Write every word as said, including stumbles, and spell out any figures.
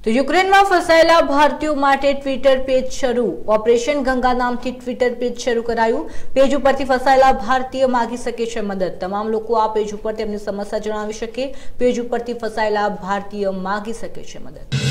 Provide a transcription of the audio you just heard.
તો યુક્રેનમાં ફસાયેલા ભારતીયો માટે ટ્વિટર પેજ શરૂ ઓપરેશન ગંગા નામથી ટ્વિટર પેજ શરૂ કરાયું। પેજ ઉપરથી ફસાયેલા ભારતીય માંગી શકે છે મદદ। તમામ લોકો આ પેજ ઉપર તેમની સમસ્યા જણાવી શકે। પેજ ઉપરથી ફસાયેલા ભારતીય માંગી શકે છે મદદ।